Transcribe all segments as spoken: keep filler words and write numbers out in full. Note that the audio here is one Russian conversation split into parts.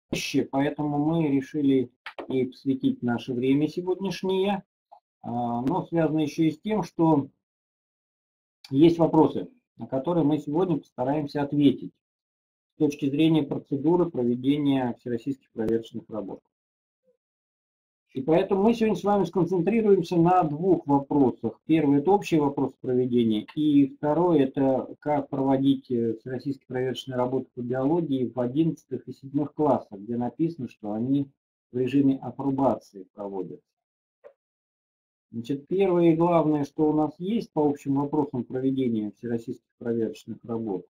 поэтому мы решили ей посвятить наше время сегодняшнее. Но связано еще и с тем, что есть вопросы, на которые мы сегодня постараемся ответить с точки зрения процедуры проведения всероссийских проверочных работ. И поэтому мы сегодня с вами сконцентрируемся на двух вопросах. Первый – это общий вопрос проведения, и второй – это как проводить всероссийские проверочные работы по биологии в одиннадцатых и седьмых классах, где написано, что они в режиме апробации проводятся. Значит, первое и главное, что у нас есть по общим вопросам проведения всероссийских проверочных работ,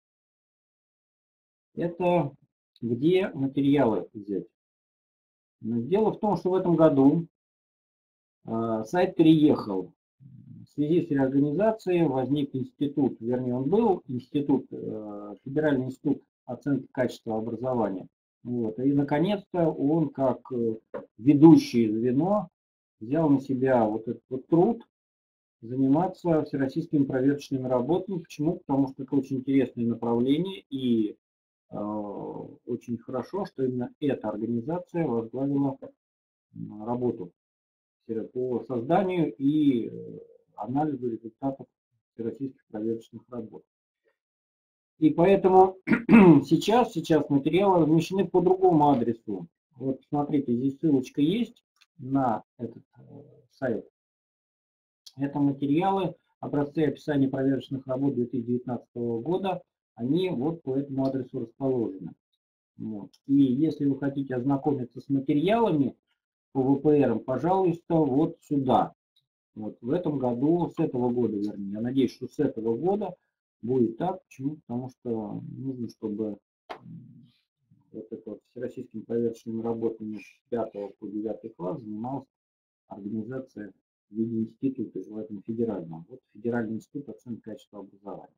это где материалы взять. Дело в том, что в этом году сайт переехал. В связи с реорганизацией возник институт, вернее он был институт, Федеральный институт оценки качества образования. Вот. И наконец-то он как ведущее звено взял на себя вот этот вот труд заниматься всероссийскими проверочными работами. Почему? Потому что это очень интересное направление, и э, очень хорошо, что именно эта организация возглавила работу по созданию и анализу результатов всероссийских проверочных работ. И поэтому сейчас, сейчас материалы размещены по другому адресу. Вот смотрите, здесь ссылочка есть на этот сайт. Это материалы, образцы описания проверочных работ две тысячи девятнадцатого года, они вот по этому адресу расположены. Вот. И если вы хотите ознакомиться с материалами по вэ пэ эр, пожалуйста, вот сюда. Вот в этом году, с этого года, вернее, я надеюсь, что с этого года будет так. Почему? Потому что нужно, чтобы вот это вот всероссийскими проверочными работами с пятого по девятый класс занималась организация в виде института, желательно федерального. Вот Федеральный институт оценки качества образования.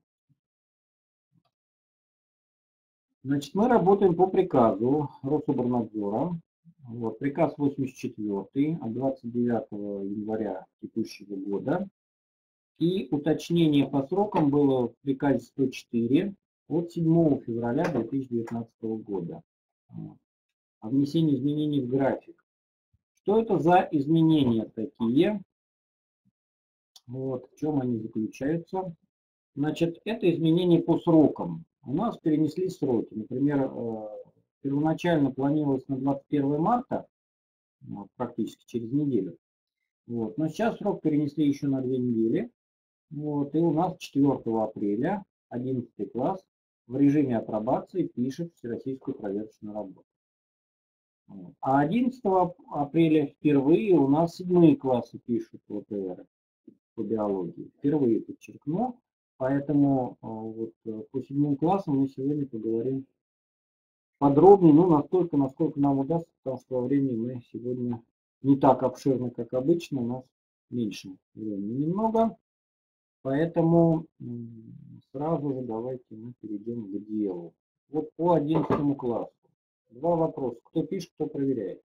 Значит, мы работаем по приказу Рособорнадзора. Вот, приказ восемьдесят четвёртый от двадцать девятого января текущего года. И уточнение по срокам было в приказе сто четыре от седьмого февраля две тысячи девятнадцатого года. О внесении изменений в график. Что это за изменения такие? Вот, в чем они заключаются? Значит, это изменения по срокам. У нас перенесли сроки. Например, первоначально планировалось на двадцать первое марта, вот, практически через неделю. Вот. Но сейчас срок перенесли еще на две недели. Вот. И у нас четвёртого апреля одиннадцатый класс в режиме апробации пишет всероссийскую проверочную работу. Вот. А одиннадцатого апреля впервые у нас седьмые классы пишут вэ пэ эр по биологии. Впервые подчеркну. Поэтому вот по седьмым классам мы сегодня поговорим подробнее, ну настолько, насколько нам удастся, потому что во времени мы сегодня не так обширно, как обычно, у нас меньше времени немного. Поэтому сразу же давайте мы перейдем к делу. Вот по одиннадцатому классу. Два вопроса. Кто пишет, кто проверяет.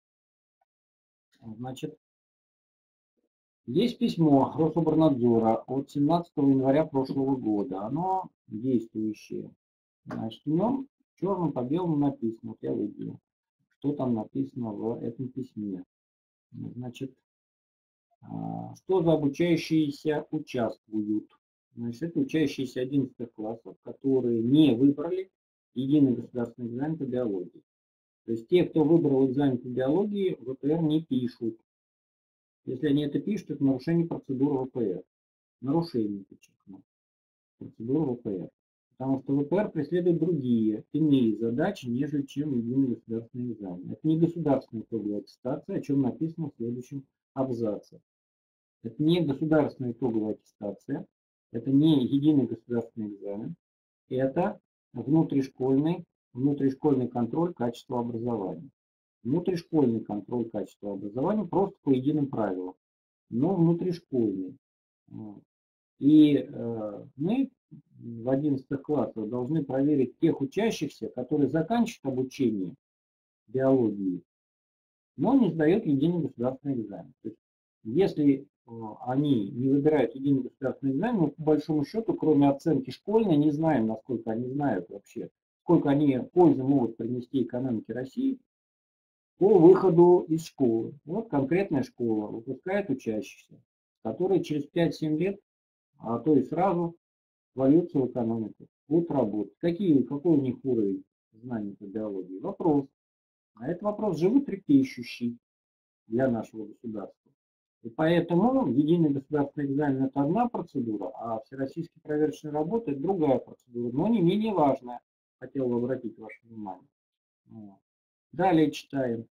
Значит, есть письмо Рособорнадзора от семнадцатого января прошлого года. Оно действующее. Значит, в нем черным по белому написано, вот я выделил, что там написано в этом письме. Значит, что за обучающиеся участвуют? Значит, это учащиеся одиннадцатых классов, которые не выбрали единый государственный экзамен по биологии. То есть те, кто выбрал экзамен по биологии, вэ пэ эр не пишут. Если они это пишут, это нарушение процедуры вэ пэ эр. Нарушение, подчеркну, процедуры вэ пэ эр. Потому что вэ пэ эр преследует другие, иные задачи, нежели чем единый государственный экзамен. Это не государственная итоговая аттестация, о чем написано в следующем абзаце. Это не государственная итоговая аттестация, это не единый государственный экзамен, это внутришкольный, внутришкольный контроль качества образования. Внутришкольный контроль качества образования просто по единым правилам, но внутришкольный. И э, мы в одиннадцатых классах должны проверить тех учащихся, которые заканчивают обучение биологии, но не сдают единый государственный экзамен. То есть, если э, они не выбирают единый государственный экзамен, мы по большому счету, кроме оценки школьной, не знаем, насколько они знают вообще сколько они пользы могут принести экономике России по выходу из школы. Вот конкретная школа выпускает учащихся, которые через пять-семь лет, а то и сразу, вольются в экономику, будут работать. Какие, какой у них уровень знаний по биологии? Вопрос. А это вопрос животрепещущий для нашего государства. И поэтому единый государственный экзамен – это одна процедура, а всероссийские проверочные работы – это другая процедура, но не менее важная. Хотел бы обратить ваше внимание. Вот. Далее читаем.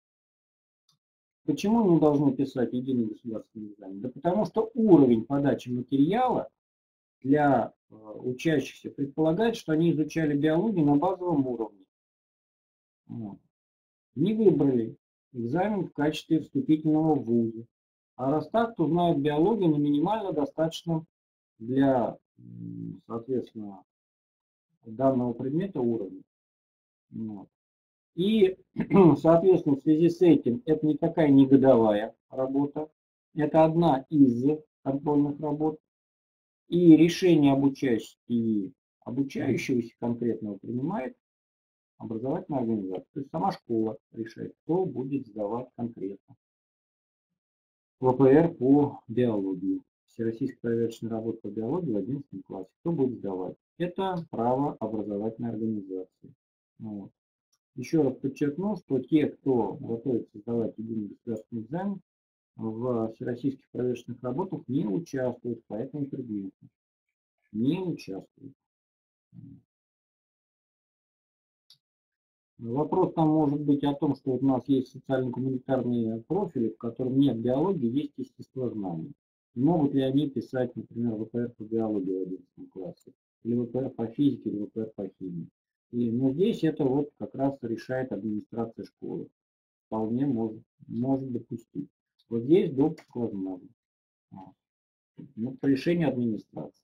Почему не должны писать единый государственный экзамен? Да потому что уровень подачи материала для э, учащихся предполагает, что они изучали биологию на базовом уровне. Вот. Не выбрали экзамен в качестве вступительного в вузы. А раз так, то знают биологию на минимально достаточном для, соответственно, данного предмета уровня. Вот. И, соответственно, в связи с этим это никакая не годовая работа. Это одна из контрольных работ. И решение обучающегося и обучающегося конкретного принимает образовательная организация. То есть сама школа решает, кто будет сдавать конкретно ВПР по биологии. Всероссийская проверочная работа по биологии в одиннадцатом классе. Кто будет сдавать? Это право образовательной организации. Вот. Еще раз подчеркну, что те, кто готовится сдавать единый государственный экзамен, в всероссийских проверочных работах не участвуют по этому предмету. Не участвуют. Вопрос там может быть о том, что вот у нас есть социально-гуманитарные профили, в котором нет биологии, есть естествознание. Могут ли они писать, например, ВПР по биологии в одиннадцатом классе, или ВПР по физике, или ВПР по химии. И, но здесь это вот как раз решает администрация школы. Вполне может, может допустить. Вот здесь допуск возможен. Но по решению администрации.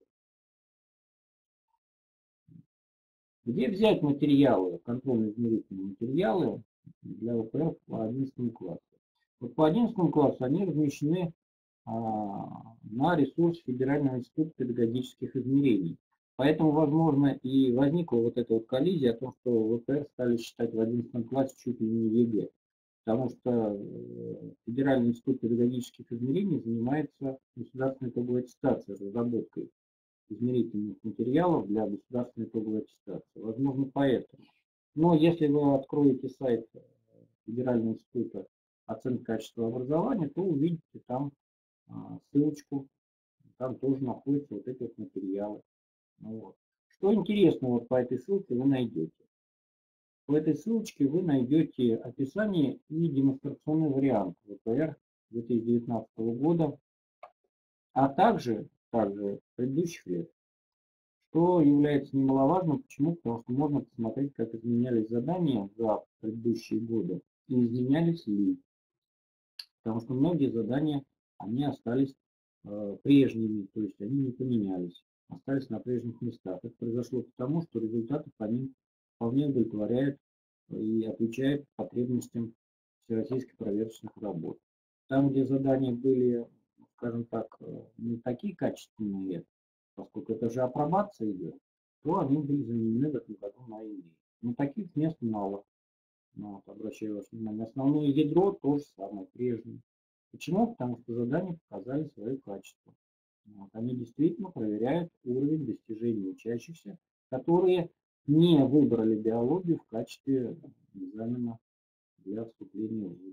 Где взять материалы, контрольно-измерительные материалы для ВПР по одиннадцатому классу? Вот по одиннадцатому классу они размещены а, на ресурс Федерального института педагогических измерений. Поэтому, возможно, и возникла вот эта вот коллизия о том, что ВПР стали считать в одиннадцатом классе чуть ли не ЕГЭ. Потому что Федеральный институт педагогических измерений занимается государственной итоговой аттестацией, разработкой измерительных материалов для государственной итоговой аттестации. Возможно, поэтому. Но если вы откроете сайт Федерального института оценки качества образования, то увидите там а, ссылочку. Там тоже находятся вот эти вот материалы. Ну, вот. Что интересно вот по этой ссылке вы найдете? В этой ссылочке вы найдете описание и демонстрационный вариант ВПР две тысячи девятнадцатого года, а также, также предыдущих лет. Что является немаловажным. Почему? Потому что можно посмотреть, как изменялись задания за предыдущие годы и изменялись ли. Потому что многие задания, они остались э, прежними, то есть они не поменялись, остались на прежних местах. Это произошло потому, что результаты по ним вполне удовлетворяют и отвечают потребностям всероссийских проверочных работ. Там, где задания были, скажем так, не такие качественные, поскольку это же апробация идет, то они были заменены в этом году на иные. Но таких мест мало. Вот, обращаю ваше внимание. Основное ядро то же самое, прежнее. Почему? Потому что задания показали свое качество. Вот, они действительно проверяют уровень достижений учащихся, которые не выбрали биологию в качестве экзамена для вступления в вуз.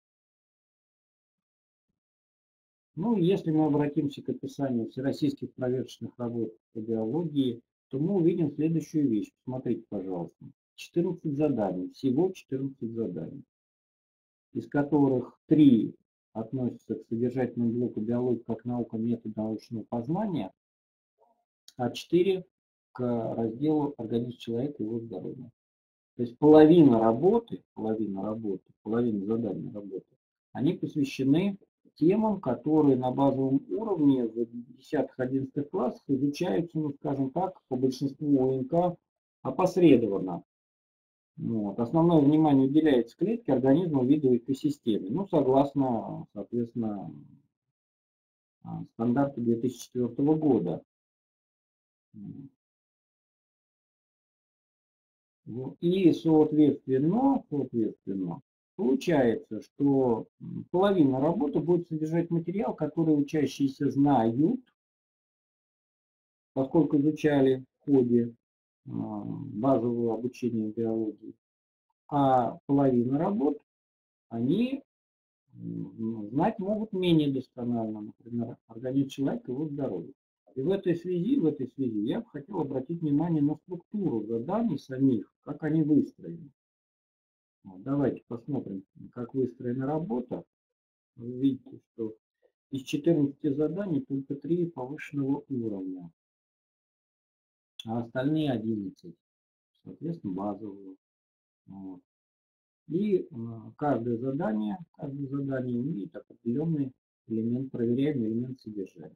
Ну, если мы обратимся к описанию всероссийских проверочных работ по биологии, то мы увидим следующую вещь. Посмотрите, пожалуйста. четырнадцать заданий, всего четырнадцать заданий, из которых три относятся к содержательному блоку биологии как наука, метод научного познания, а четыре к разделу организм человека и его здоровья. То есть половина работы, половина работы, половина заданий работы, они посвящены темам, которые на базовом уровне в десятых-одиннадцатых классах изучаются, ну, скажем так, по большинству ОНК опосредованно. Вот. Основное внимание уделяется клетке, организму, виду, экосистеме. Ну, согласно, соответственно, стандарту две тысячи четвёртого года. И, соответственно, соответственно, получается, что половина работы будет содержать материал, который учащиеся знают, поскольку изучали в ходе базового обучения биологии, а половина работ они знать могут менее досконально, например, организм человека и его здоровье. И в этой связи, в этой связи я бы хотел обратить внимание на структуру заданий самих, как они выстроены. Вот, давайте посмотрим, как выстроена работа. Вы видите, что из четырнадцати заданий только три повышенного уровня, а остальные одиннадцать, соответственно, базового. Вот. И э, каждое задание, каждое задание имеет определенный элемент, проверяемый элемент содержания.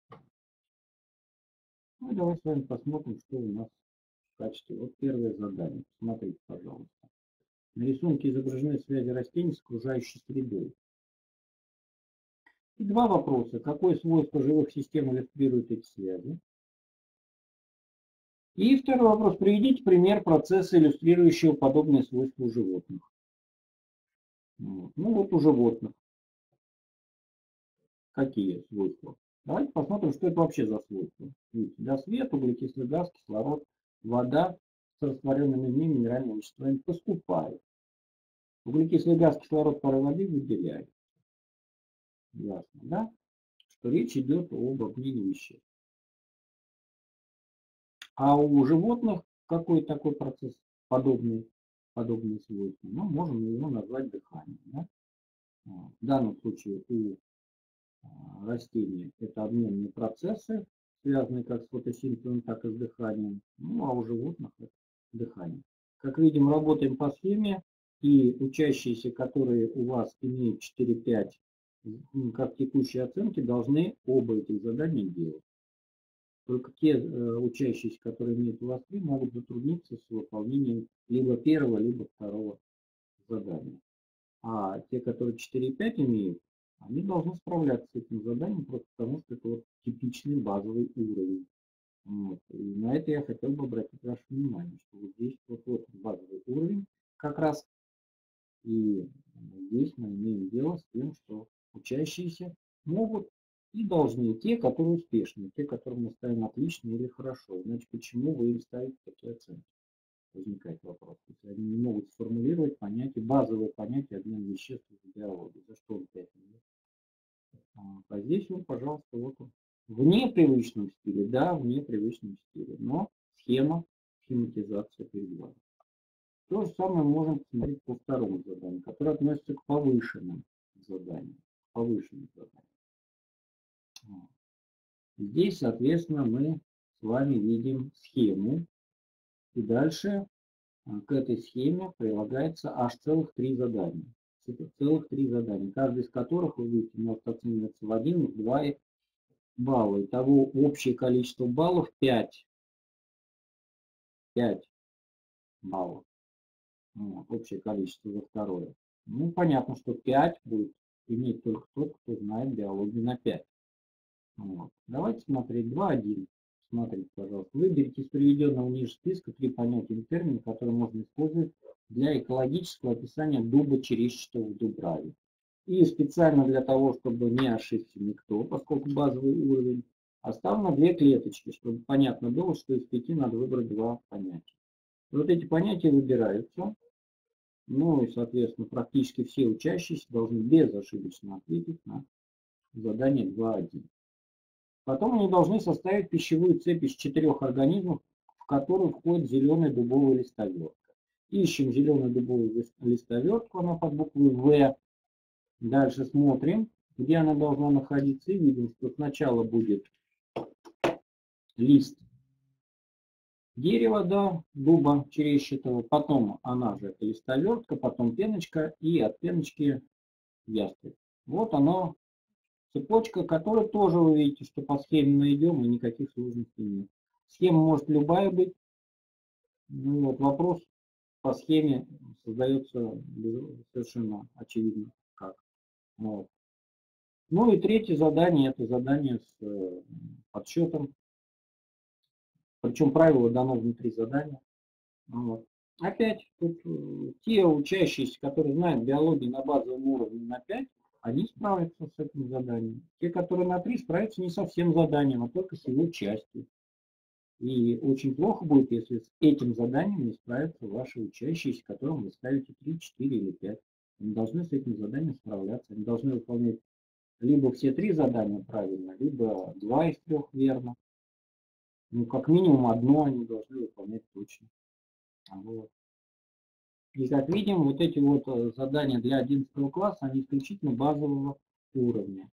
Ну и давай с вами посмотрим, что у нас в качестве. Вот первое задание. Смотрите, пожалуйста. На рисунке изображены связи растений с окружающей средой. И два вопроса. Какое свойство живых систем иллюстрирует эти связи? И второй вопрос. Приведите пример процесса, иллюстрирующего подобные свойства у животных. Вот. Ну вот у животных. Какие свойства? Давайте посмотрим, что это вообще за свойства. Видите, да, свет, углекислый газ, кислород, вода с растворенными в ней минеральными веществами поступают. Углекислый газ, кислород, пары воды выделяют. Ясно, да? Что речь идет об обмене веществ. А у животных какой такой процесс подобный, подобные свойства? Мы можем его назвать дыханием. Да? В данном случае у растений это обменные процессы, связанные как с фотосинтезом, так и с дыханием. Ну а у животных это дыхание. Как видим, работаем по схеме, и учащиеся, которые у вас имеют четыре-пять как текущие оценки, должны оба этих задания делать. Только те э, учащиеся, которые имеют у вас три, могут затрудниться с выполнением либо первого, либо второго задания. А те, которые четыре-пять имеют, они должны справляться с этим заданием просто потому, что это вот типичный базовый уровень. Вот. И на это я хотел бы обратить ваше внимание, что вот здесь вот, вот базовый уровень как раз. И здесь мы имеем дело с тем, что учащиеся могут и должны, те, которые успешны, те, которым мы ставим отлично или хорошо. Иначе почему вы им ставите такие оценки? Возникает вопрос. Если они не могут сформулировать понятие, базовое понятие обмена веществ в биологии. За что он пять минут? А здесь он, пожалуйста, вот он. В непривычном стиле, да, в непривычном стиле, но схема, схематизация перед вами. То же самое можем посмотреть по второму заданию, которое относится к повышенным заданиям. Повышенным заданиям. Здесь, соответственно, мы с вами видим схему. И дальше к этой схеме прилагается аж целых три задания. Целых три задания, каждый из которых, вы видите, может оцениваться в один, в два балла. Итого общее количество баллов пять. пять баллов. Вот, общее количество за второе. Ну, понятно, что пять будет иметь только тот, кто знает биологию на пять. Вот. Давайте смотреть два один. Смотрите, пожалуйста. Выберите из приведенного ниже списка три понятия и термина, которые можно использовать для экологического описания дуба черещатого в Дубраве. И специально для того, чтобы не ошибся никто, поскольку базовый уровень, оставлено две клеточки, чтобы понятно было, что из пяти надо выбрать два понятия. И вот эти понятия выбираются. Ну и, соответственно, практически все учащиеся должны безошибочно ответить на задание два один. Потом они должны составить пищевую цепь из четырех организмов, в которую входит зеленая дубовая листовертка. Ищем зеленую дубовую листовертку, она под буквой В. Дальше смотрим, где она должна находиться, и видим, что сначала будет лист дерева, да, дуба черещатого, потом она же это листовертка, потом пеночка, и от пеночки ястреб. Вот оно, цепочка, которая тоже, вы видите, что по схеме найдем, и никаких сложностей нет. Схема может любая быть. Ну, вот вопрос по схеме создается совершенно очевидно как. Вот. Ну и третье задание, это задание с э, подсчетом. Причем правило дано внутри задания. Вот. Опять, тут э, те учащиеся, которые знают биологию на базовом уровне на пять, они справятся с этим заданием. Те, которые на три, справятся не со всем заданием, а только с его частью. И очень плохо будет, если с этим заданием не справятся ваши учащиеся, которым вы ставите три, четыре или пять. Они должны с этим заданием справляться. Они должны выполнять либо все три задания правильно, либо два из трех верно. Ну, как минимум одно они должны выполнять точно. Вот. И как видим, вот эти вот задания для одиннадцатого класса, они исключительно базового уровня.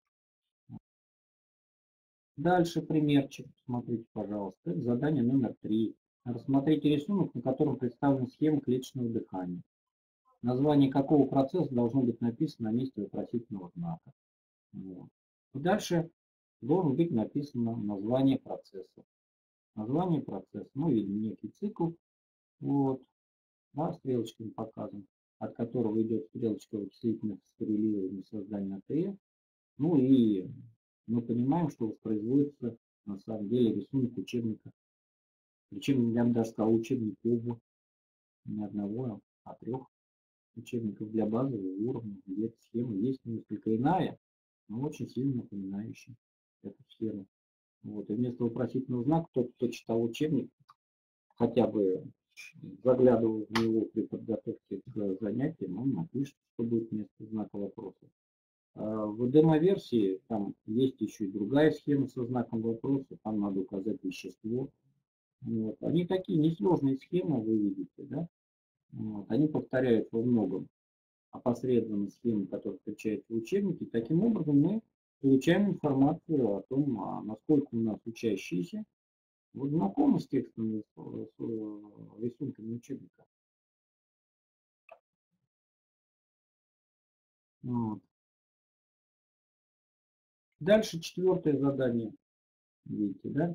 Дальше примерчик, смотрите, пожалуйста. Это задание номер три. Рассмотрите рисунок, на котором представлена схема клеточного дыхания. Название какого процесса должно быть написано на месте вопросительного знака. Вот. И дальше должен быть написано название процесса. Название процесса. Мы видим некий цикл. Вот. Да, стрелочками показан, от которого идет стрелочка вычислительных скоррелирования создания АТФ. Ну и мы понимаем, что воспроизводится на самом деле рисунок учебника. Причем я бы даже сказал учебник оба. Не одного, а трех учебников для базового уровня, где эта схема есть несколько иная, но очень сильно напоминающая эту схему. Вот. И вместо вопросительного знака тот, кто читал учебник, хотя бы заглядывал в него при подготовке к занятиям, он напишет, что будет вместо знака вопроса. В демо-версии там есть еще и другая схема со знаком вопроса, там надо указать вещество. Вот. Они такие несложные схемы, вы видите, да? Вот. Они повторяют во многом опосредованно схемы, которые встречаются в учебнике. Таким образом мы получаем информацию о том, насколько у нас учащиеся вот знакомы с текстом, с рисунками учебника. Вот. Дальше четвертое задание. Видите, да?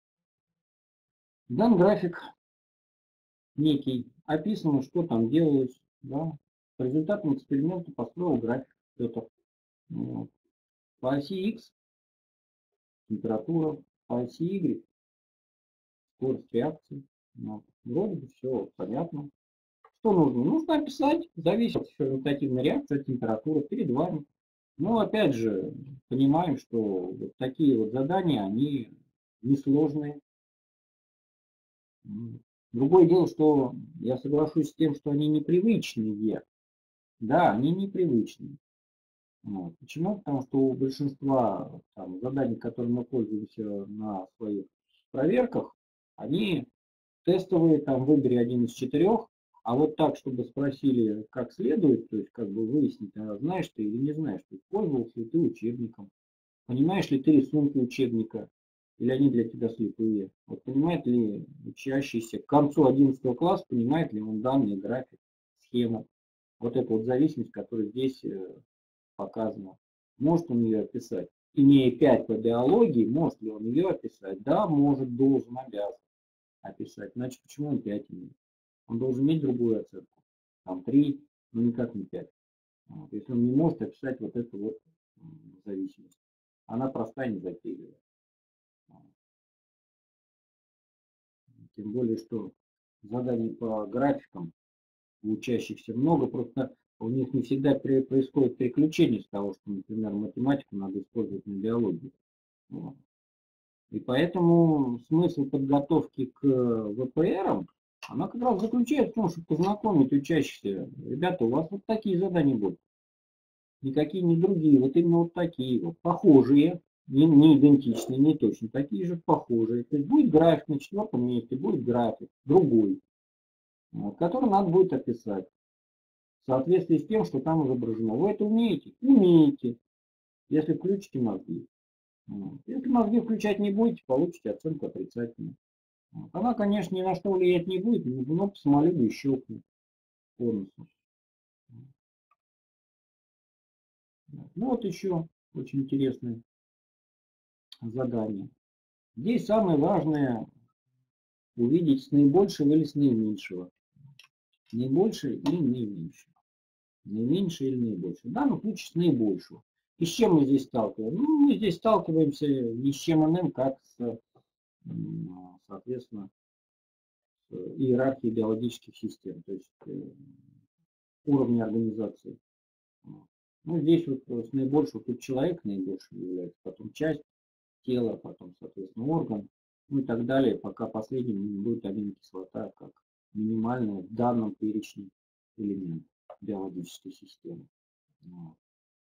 Дан график некий, описано, что там делалось. Да? По результатам эксперимента построил график. Это, вот. По оси X температура, по оси Y скорость реакции. Вот. Вроде бы все понятно. Что нужно? Нужно описать зависимость ферментативной реакции от температуры перед вами. Но опять же, понимаем, что вот такие вот задания, они несложные. Другое дело, что я соглашусь с тем, что они непривычные. Да, они непривычные. Вот. Почему? Потому что у большинства там, заданий, которыми мы пользуемся на своих проверках, они тестовые, там выбери один из четырех, а вот так, чтобы спросили как следует, то есть как бы выяснить, а знаешь ты или не знаешь, ты пользовался ли ты учебником, понимаешь ли ты рисунки учебника, или они для тебя слепые. Вот понимает ли учащийся к концу одиннадцатого класса, понимает ли он данный график, схему. Вот эта вот зависимость, которая здесь показано. Может он ее описать? Имея пять по биологии, может ли он ее описать? Да, может, должен, обязан описать. Значит, почему он пять имеет? Он должен иметь другую оценку. Там три, но никак не пять. Вот. Если он не может описать вот эту вот зависимость. Она простая, не затейливая. Тем более, что заданий по графикам у учащихся много, просто у них не всегда происходит переключение с того, что, например, математику надо использовать на биологии. Вот. И поэтому смысл подготовки к вэ пэ эрам, она как раз заключается в том, чтобы познакомить учащихся. Ребята, у вас вот такие задания будут. Никакие не другие, вот именно вот такие вот, похожие, не, не идентичные, не точно, такие же похожие. То есть будет график на четвертом месте, будет график другой, вот, который надо будет описать в соответствии с тем, что там изображено. Вы это умеете? Умеете, если включите мозги. Вот. Если мозги включать не будете, получите оценку отрицательную. Вот. Она, конечно, ни на что влиять не будет, но по самолюбию щелкнет полностью. Вот еще очень интересное задание. Здесь самое важное увидеть с наибольшего или с наименьшего. Наибольшее или наименьшее. Наименьшее или наибольшее. В данном случае с наибольшего. И с чем мы здесь сталкиваемся? Ну, мы здесь сталкиваемся ни с чем иным, как с, соответственно, с иерархии биологических систем, то есть уровни организации. Ну, здесь вот с наибольшего тут человек наибольшим является, потом часть тела, потом, соответственно, орган, ну и так далее, пока последним будет аминокислота как минимальная в данном перечне элемент биологической системы. Вот.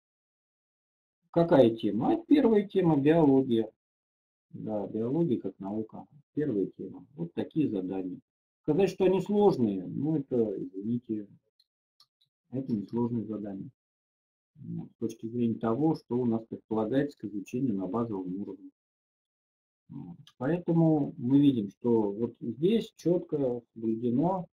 Какая тема? А первая тема — биология. Да, биология как наука. Первая тема. Вот такие задания. Сказать, что они сложные, ну это, извините, это не сложные задания. С точки зрения того, что у нас предполагается к изучению на базовом уровне. Поэтому мы видим, что вот здесь четко соблюдено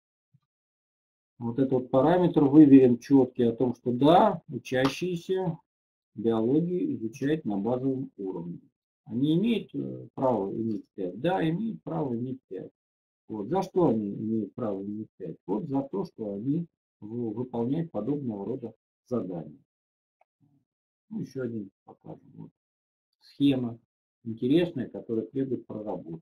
вот этот вот параметр, выверен четкий о том, что да, учащиеся биологию изучают на базовом уровне. Они имеют право иметь пять? Да, имеют право иметь пять. Вот. За что они имеют право иметь пять? Вот за то, что они выполняют подобного рода задания. Ну, еще один покажем. Вот. Схема интересная, которая требует проработки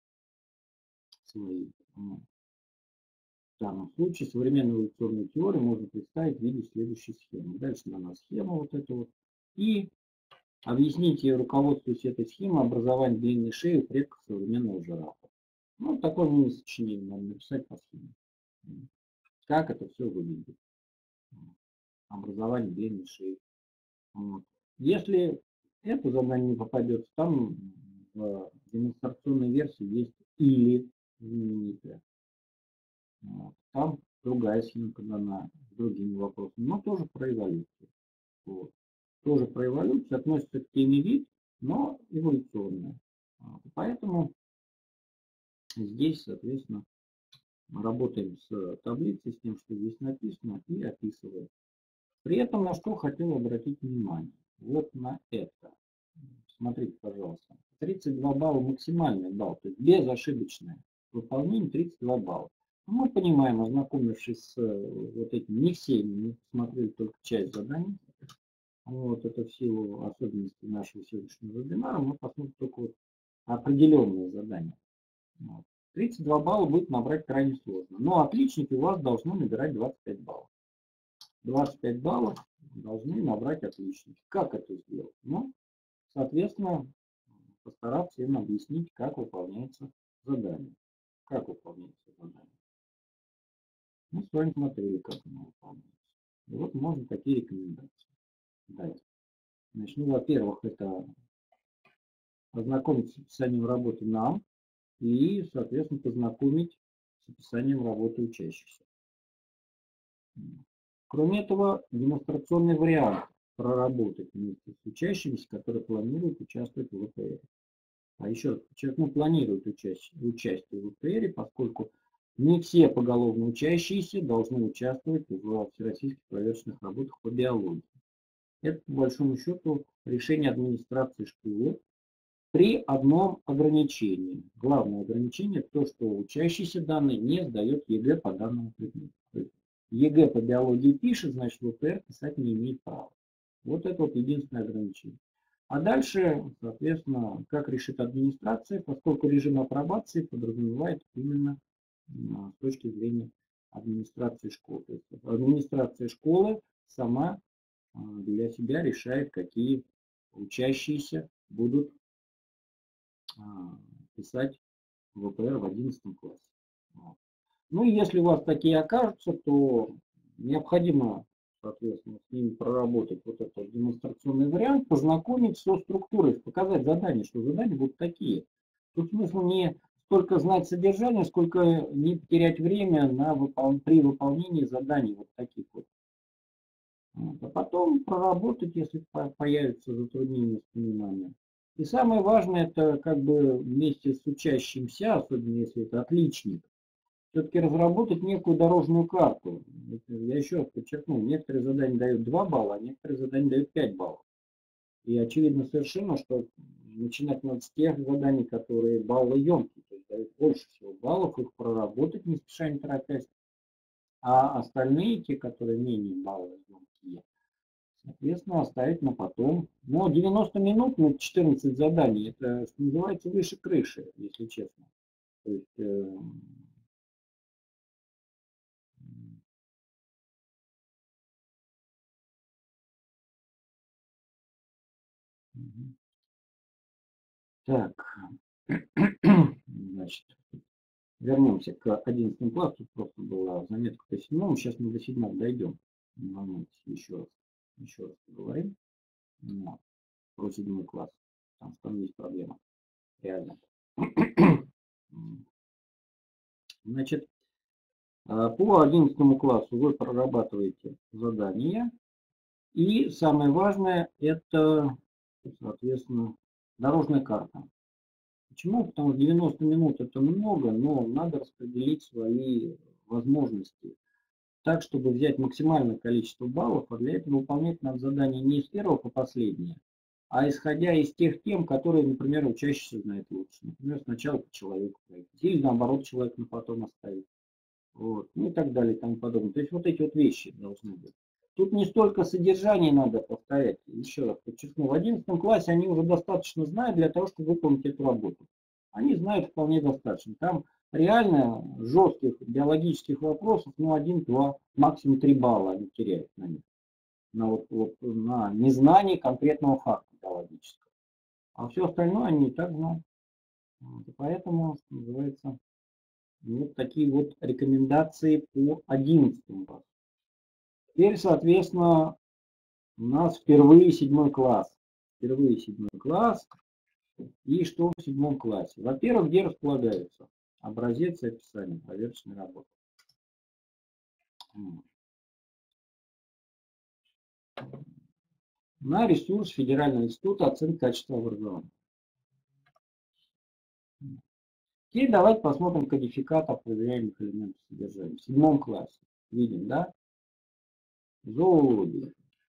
своей. В данном случае современную эволюционную теорию можно представить в виде следующей схемы. Дальше дана схема вот эта вот. И объясните, руководствуясь этой схемой, образование длинной шеи у предков современного жирафа. Ну, такое мини-сочинение надо написать по схеме. Как это все выглядит. Образование длинной шеи. Вот. Если это задание не попадется, там в демонстрационной версии есть или знаменитая. Вот. Там другая схемка дана с другими вопросами, но тоже про эволюцию. Вот. Тоже про эволюцию, относится к теме вид, но эволюционная. Вот. Поэтому здесь, соответственно, мы работаем с таблицей, с тем, что здесь написано, и описываем. При этом на что хотел обратить внимание. Вот на это. Смотрите, пожалуйста. тридцать два балла максимальный балл, то есть безошибочное выполнение тридцать два балла. Мы понимаем, ознакомившись с вот этим, не все, мы смотрели только часть заданий. Вот это в силу особенностей нашего сегодняшнего вебинара, мы посмотрим только вот определенные задания. Вот. тридцать два балла будет набрать крайне сложно. Но отличники у вас должны набирать двадцать пять баллов. двадцать пять баллов должны набрать отличники. Как это сделать? Ну, соответственно, постараться им объяснить, как выполняется задание. Как выполняется задание. Мы с вами смотрели, как оно выполняется. И вот можно такие рекомендации дать. Значит, ну, во-первых, это ознакомиться с описанием работы нам и, соответственно, познакомить с описанием работы учащихся. Кроме этого, демонстрационный вариант проработать вместе с учащимися, которые планируют участвовать в ВПР. А еще раз подчеркну, планируют участие, участие в ВПР, поскольку не все поголовно учащиеся должны участвовать в всероссийских проверочных работах по биологии. Это, по большому счету, решение администрации школы при одном ограничении. Главное ограничение – то, что учащийся данный не сдает ЕГЭ по данному предмету. То есть ЕГЭ по биологии пишет, значит, ВПР писать не имеет права. Вот это вот единственное ограничение. А дальше, соответственно, как решит администрация, поскольку режим апробации подразумевает именно с точки зрения администрации школы. То есть администрация школы сама для себя решает, какие учащиеся будут писать ВПР в одиннадцатом классе. Ну и если у вас такие окажутся, то необходимо, соответственно, с ними проработать вот этот демонстрационный вариант, познакомить со структурой, показать задания, что задания будут такие. Тут смысл не столько знать содержание, сколько не потерять время на выпол... при выполнении заданий вот таких вот. Вот. А потом проработать, если появятся затруднения с пониманием. И самое важное, это как бы вместе с учащимся, особенно если это отличник, все-таки разработать некую дорожную карту. Я еще раз подчеркну, некоторые задания дают два балла, а некоторые задания дают пять баллов. И очевидно совершенно, что начинать надо с тех заданий, которые баллоемкие, то есть дают больше всего баллов, их проработать не спеша, не торопясь. А остальные, те, которые менее баллоемкие, соответственно, оставить на потом. Но девяносто минут на четырнадцать заданий, это, что называется, выше крыши, если честно. То есть, Так, значит, вернемся к одиннадцатому классу. Тут просто была заметка по седьмому. Сейчас мы до седьмого дойдем. Еще раз, еще раз поговорим. Вот, про седьмой класс. Потому что там есть проблема. Реально. Значит, по одиннадцатому классу вы прорабатываете задания. И самое важное, это, соответственно, дорожная карта. Почему? Потому что девяносто минут это много, но надо распределить свои возможности так, чтобы взять максимальное количество баллов, а для этого выполнять надо задание не с первого по последнее, а исходя из тех тем, которые, например, учащийся знает лучше. Например, сначала по человеку пройти, или наоборот человек на потом оставить. Вот. Ну и так далее и тому подобное. То есть вот эти вот вещи должны быть. Тут не столько содержание надо повторять. Еще раз подчеркну, в одиннадцатом классе они уже достаточно знают для того, чтобы выполнить эту работу. Они знают вполне достаточно. Там реально жестких биологических вопросов, ну, один-два, максимум три балла они теряют на них. На, вот, вот, на незнание конкретного факта биологического. А все остальное они и так знают. Вот, и поэтому, что называется, вот такие вот рекомендации по одиннадцатому классу. Теперь, соответственно, у нас впервые седьмой класс. Впервые седьмой класс. И что в седьмом классе? Во-первых, где располагаются? Образец и описание проверочной работы. На ресурс Федерального института оценки качества образования. Теперь давайте посмотрим кодификатор проверяемых элементов содержания. В седьмом классе. Видим, да? Зоология.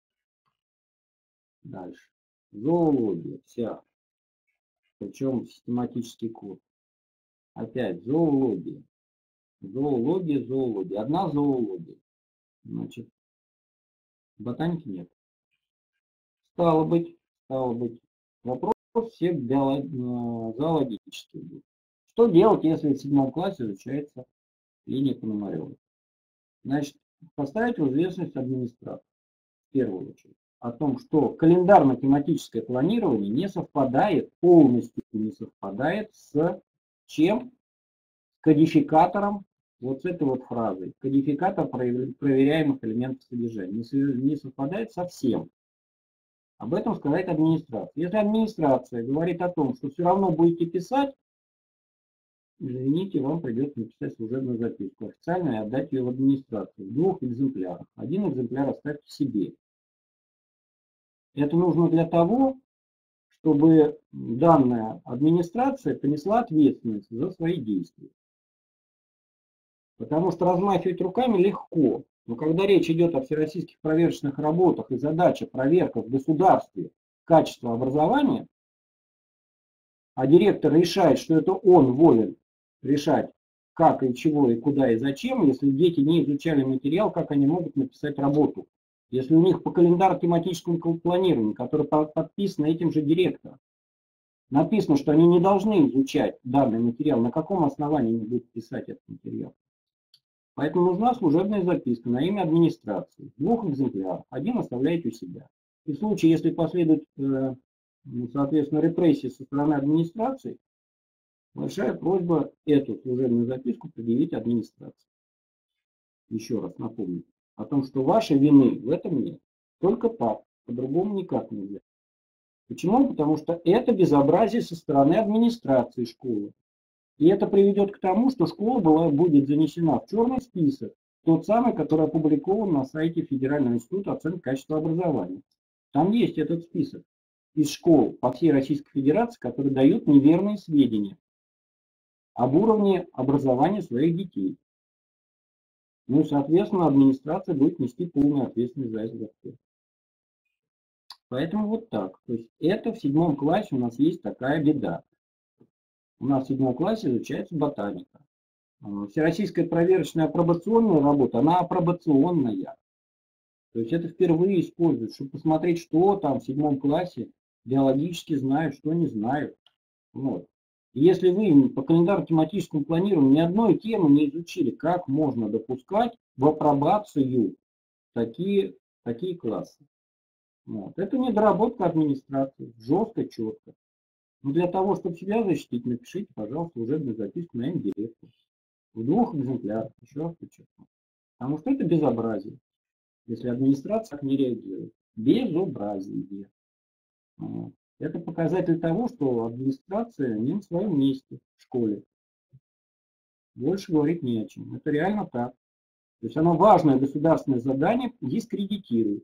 Дальше. Зоология. Вся. Причем систематический код. Опять зоология. Зоология, зоология. Одна зоология. Значит, ботаники нет. Стало быть, стало быть, вопрос всех зоологических будет. Что делать, если в седьмом классе изучается линия Пономарева? Значит, поставить в известность администратора, в первую очередь, о том, что календарно-тематическое планирование не совпадает, полностью не совпадает с чем? С кодификатором, вот с этой вот фразой. Кодификатор проверяемых элементов содержания. Не совпадает совсем. Об этом сказать администрация. Если администрация говорит о том, что все равно будете писать, извините, вам придется написать служебную записку официально и отдать ее в администрацию в двух экземплярах. Один экземпляр оставьте себе. Это нужно для того, чтобы данная администрация понесла ответственность за свои действия. Потому что размахивать руками легко. Но когда речь идет о всероссийских проверочных работах и задача проверка в государстве качества образования, а директор решает, что это он волен решать, как и чего, и куда, и зачем, если дети не изучали материал, как они могут написать работу. Если у них по календарно-тематическому планированию, которое подписано этим же директором, написано, что они не должны изучать данный материал, на каком основании они будут писать этот материал? Поэтому нужна служебная записка на имя администрации. В двух экземплярах. Один оставляете у себя. И в случае, если последует, соответственно, репрессии со стороны администрации, большая просьба эту служебную записку предъявить администрации. Еще раз напомню о том, что вашей вины в этом нет. Только так. По-другому никак нельзя. Почему? Потому что это безобразие со стороны администрации школы. И это приведет к тому, что школа была, будет занесена в черный список, тот самый, который опубликован на сайте Федерального института оценки качества образования. Там есть этот список из школ по всей Российской Федерации, которые дают неверные сведения об уровне образования своих детей. Ну и, соответственно, администрация будет нести полную ответственность за это. Поэтому вот так. То есть это в седьмом классе у нас есть такая беда. У нас в седьмом классе изучается ботаника. Всероссийская проверочная апробационная работа, она апробационная. То есть это впервые используют, чтобы посмотреть, что там в седьмом классе биологически знают, что не знают. Вот. И если вы по календарно-тематическому планированию ни одной темы не изучили, как можно допускать в апробацию такие, такие классы. Вот. Это недоработка администрации, жестко, четко. Но для того, чтобы себя защитить, напишите, пожалуйста, служебную записку на имя директора. В двух экземплярах, еще раз подчеркну. Потому что это безобразие, если администрация так не реагирует. Безобразие. Вот. Это показатель того, что администрация не на своем месте в школе. Больше говорить не о чем. Это реально так. То есть оно важное государственное задание дискредитирует.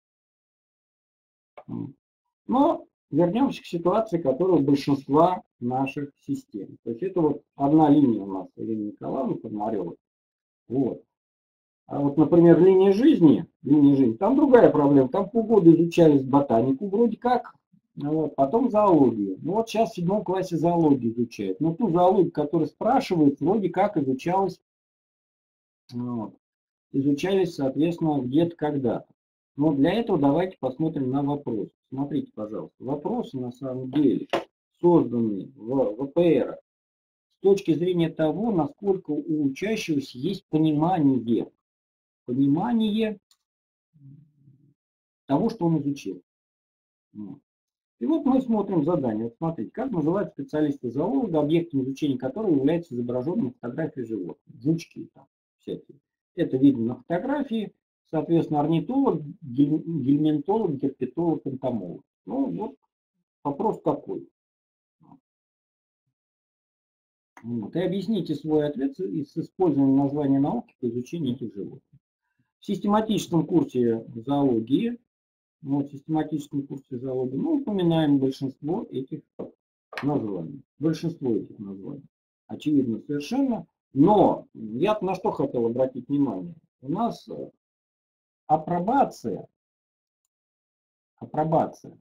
Но вернемся к ситуации, которая у большинства наших систем. То есть это вот одна линия у нас, Ирина Николаевна Пономарева. Вот. А вот, например, линия жизни, линия жизни, там другая проблема. Там полгода изучались ботанику вроде как, вот, потом зоологию. Ну вот сейчас в седьмом классе зоологию изучают. Но ту зоологию, которую спрашивают, вроде как изучалась, вот, изучались, соответственно, где-то когда-то. Но для этого давайте посмотрим на вопрос. Смотрите, пожалуйста, вопросы на самом деле созданы в ВПР с точки зрения того, насколько у учащегося есть понимание, понимание того, что он изучил. И вот мы смотрим задание. Вот смотрите, как называют специалисты зоолога, объектом изучения которого является изображенная на фотографии животных. Жучки там всякие. Это видно на фотографии. Соответственно, орнитолог, гельминтолог, герпетолог, энтомолог. Ну вот вопрос такой. Вот. И объясните свой ответ с использованием названия науки по изучению этих животных. В систематическом курсе зоологии, вот, в систематическом курсе зоологии мы упоминаем большинство этих названий. Большинство этих названий. Очевидно совершенно. Но я на что хотел обратить внимание. У нас апробация, апробация.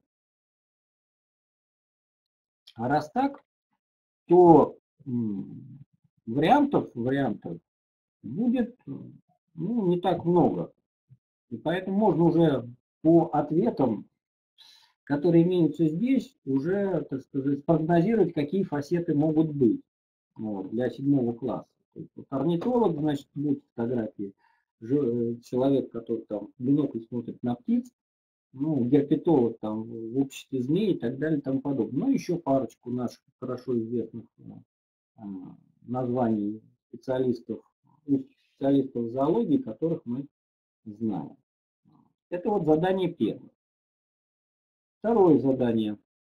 А раз так, то вариантов, вариантов будет, ну, не так много. И поэтому можно уже по ответам, которые имеются здесь, уже, так сказать, спрогнозировать, какие фасеты могут быть, вот, для седьмого класса. То есть, вот, орнитолог, значит, будет фотографии, человек, который там в бинокль смотрит на птиц, ну, герпетолог там в обществе змей и так далее и тому подобное. Ну, еще парочку наших хорошо известных а, названий специалистов, специалистов зоологии, которых мы знаем. Это вот задание первое. Второе задание.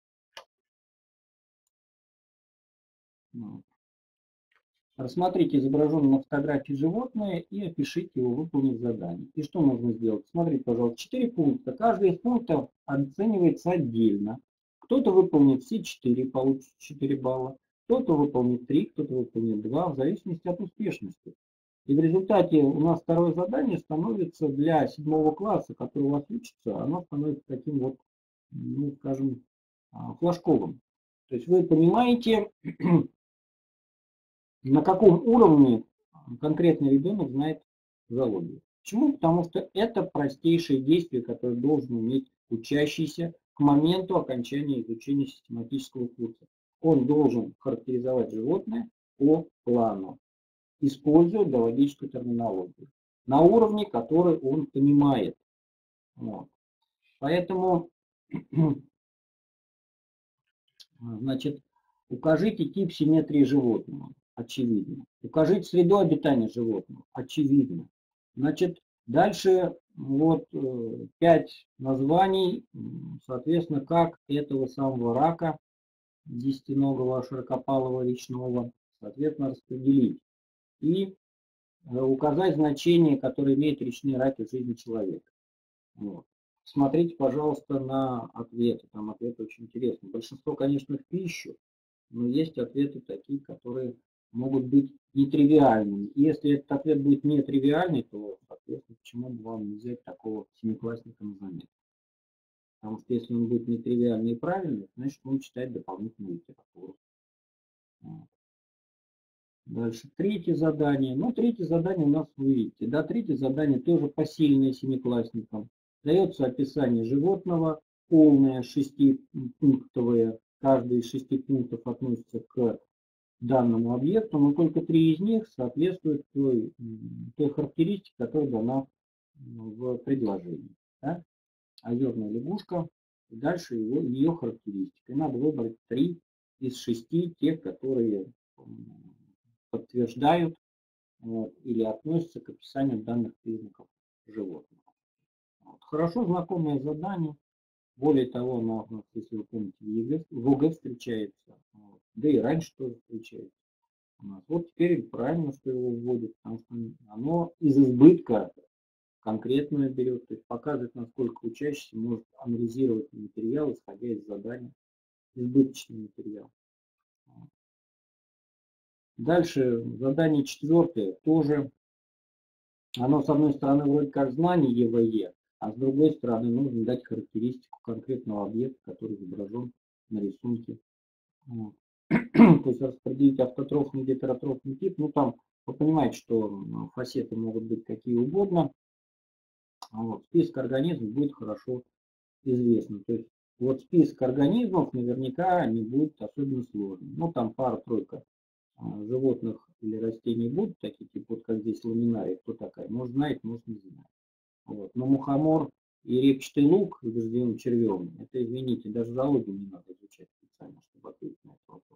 Рассмотрите изображенное на фотографии животное и опишите его, выполнив задание. И что нужно сделать? Смотрите, пожалуйста, четыре пункта. Каждый из пунктов оценивается отдельно. Кто-то выполнит все четыре, получит четыре балла. Кто-то выполнит три, кто-то выполнит два, в зависимости от успешности. И в результате у нас второе задание становится для седьмого класса, который у вас учится, оно становится таким вот, ну, скажем, флажковым. То есть вы понимаете, на каком уровне конкретный ребенок знает зоологию. Почему? Потому что это простейшие действия, которые должен уметь учащийся к моменту окончания изучения систематического курса. Он должен характеризовать животное по плану, используя биологическую терминологию на уровне, который он понимает. Вот. Поэтому, значит, укажите тип симметрии животного. Очевидно. Укажите среду обитания животного. Очевидно. Значит, дальше вот пять названий, соответственно, как этого самого рака, десятиногого, широкопалого, речного, соответственно, распределить. И указать значение, которое имеет речные раки в жизни человека. Вот. Смотрите, пожалуйста, на ответы. Там ответы очень интересные. Большинство, конечно, в пищу, но есть ответы такие, которые могут быть нетривиальными. И если этот ответ будет нетривиальный, то, соответственно, почему бы вам не взять такого семиклассника на заметку? Потому что если он будет нетривиальный и правильный, значит, он читает дополнительную литературу. Вот. Дальше третье задание. Ну, третье задание у нас, вы видите, да, третье задание тоже посильное семиклассникам. Дается описание животного, полное, шестипунктовое. Каждый из шести пунктов относится к данному объекту, но только три из них соответствуют той, той характеристике, которая дана в предложении. Да? озерная лягушка, и дальше его, ее характеристики. Надо выбрать три из шести, тех, которые подтверждают вот, или относятся к описанию данных признаков животных. Вот. Хорошо знакомое задание. Более того, оно, если вы помните, в ЕГЭ, в ОГЭ встречается, вот, да и раньше тоже встречается. У нас. Вот теперь правильно, что его вводят, потому что оно из избытка конкретную берет, то есть показывает, насколько учащийся может анализировать материал, исходя из задания, избыточный материал. Дальше задание четвертое тоже. Оно, с одной стороны, вроде как знание ЕВЕ, а с другой стороны, нужно дать характеристику конкретного объекта, который изображен на рисунке. Вот. То есть распределить автотрофный, гетеротрофный тип. Ну, там вы понимаете, что фасеты могут быть какие угодно. Вот. Список организмов будет хорошо известен. То есть вот список организмов наверняка не будет особенно сложным. Ну, там пара-тройка животных или растений будут, такие типа, вот как здесь ламинарий, кто такая, может знает, может не знает. Вот. Но мухомор и репчатый лук с дождевым червем, это, извините, даже зоологию не надо изучать специально, чтобы ответить на этот вопрос.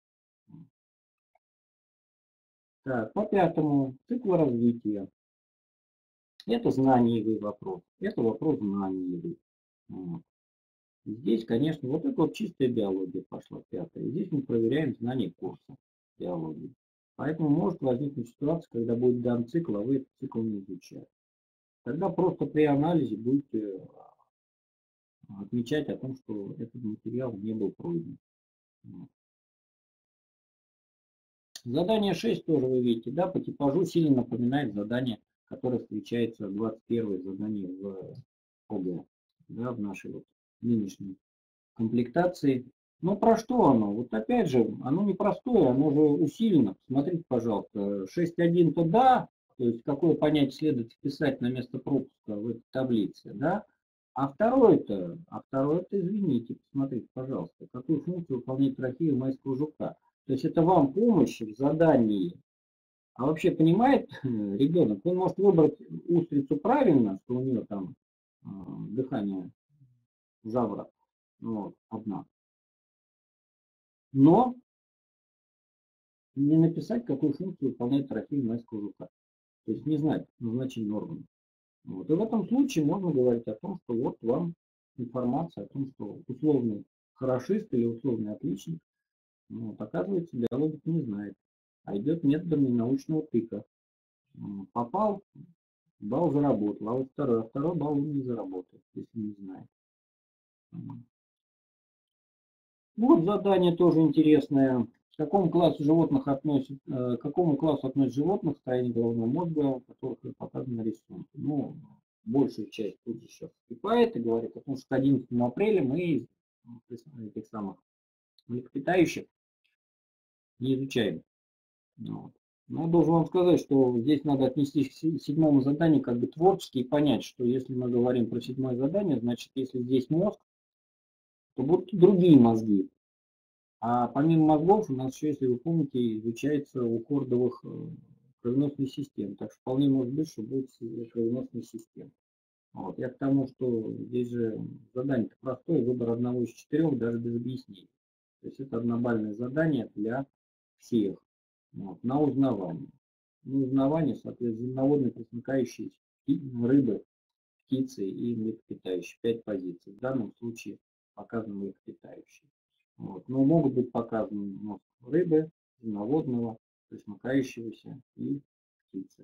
Так, по пятому, цикл развития. Это знаниевый вопрос. Это вопрос знаниевый. Вот. Здесь, конечно, вот это вот чистая биология пошла, пятая. Здесь мы проверяем знание курса биологии. Поэтому может возникнуть ситуация, когда будет дан цикл, а вы этот цикл не изучаете. Тогда просто при анализе будете отмечать о том, что этот материал не был пройден. Задание шесть тоже вы видите, да, по типажу сильно напоминает задание, которое встречается в двадцать первое задание в ОГЭ, да, в нашей вот нынешней комплектации. Но про что оно? Вот опять же, оно не простое, оно же усилено. Смотрите, пожалуйста, шесть точка один-то да, то есть какое понятие следует вписать на место пропуска в этой таблице, да? А второе-то, а второе-то, извините, посмотрите, пожалуйста, какую функцию выполняет трахея майского жука. То есть это вам помощь в задании. А вообще понимает ребенок, он может выбрать устрицу правильно, что у нее там э, дыхание завра, вот, одна. Но не написать, какую функцию выполняет трахея майского жука. То есть не знать назначение органа. Вот. И в этом случае можно говорить о том, что вот вам информация о том, что условный хорошист или условный отличник, вот, оказывается, биологик не знает, а идет методом ненаучного тыка. Попал, балл заработал, а вот второй, а второй балл он не заработает, если не знает. Вот задание тоже интересное. К какому классу животных относит, к какому классу относят животных строение головного мозга, которых показано на рисунке? Ну, большую часть тут же сейчас скипает и говорит о том, что к одиннадцатому апреля мы этих самых млекопитающих не изучаем. Вот. Но я должен вам сказать, что здесь надо отнестись к седьмому заданию как бы творчески и понять, что если мы говорим про седьмое задание, значит, если здесь мозг, то будут другие мозги. А помимо мозгов у нас еще, если вы помните, изучается у хордовых кровеносной систем. Так что вполне может быть, что будет кровеносная система. Вот. Я к тому, что здесь же задание простое, выбор одного из четырех, даже без объяснений. То есть это однобальное задание для всех. Вот. На узнавание. На узнавание, соответственно, земноводные пресмыкающие рыбы, птицы и млекопитающие. Пять позиций. В данном случае показаны млекопитающие. Вот. Но могут быть показаны мозг рыбы, земноводного, пресмыкающегося и птицы.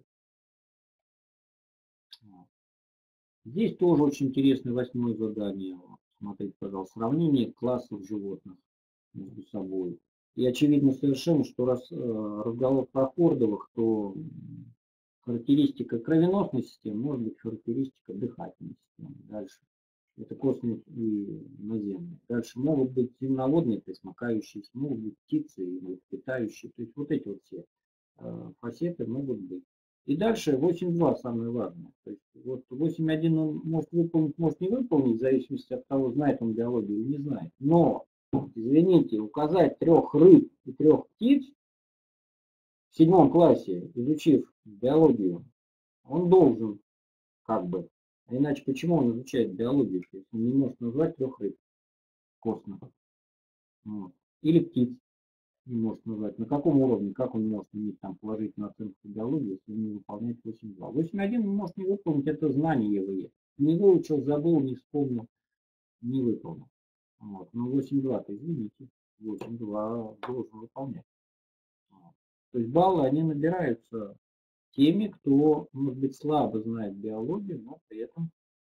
Вот. Здесь тоже очень интересное восьмое задание. Смотрите, пожалуйста, сравнение классов животных между собой. И очевидно совершенно, что раз э, разговор про хордовых, то характеристика кровеносной системы может быть характеристика дыхательной системы. Дальше. Это космос и наземные. Дальше могут быть земноводные, пресмыкающиеся, могут быть птицы и млекопитающие. То есть вот эти вот все э, фасеты могут быть. И дальше восемь точка два самое важное. То есть вот восемь точка один он может выполнить, может не выполнить, в зависимости от того, знает он биологию или не знает. Но, извините, указать трех рыб и трех птиц в седьмом классе, изучив биологию, он должен как бы А иначе почему он изучает биологию, если он не может назвать трех рыб костных? Вот. Или птиц не может назвать. На каком уровне, как он может иметь там положительную оценку по биологии, если он не выполняет восемь два? восемь один он может не выполнить, это знание его есть. Не выучил, забыл, не вспомнил, не выполнил. Вот. Но восемь два-то, извините, восемь два должен выполнять. Вот. То есть баллы, они набираются теми, кто, может быть, слабо знает биологию, но при этом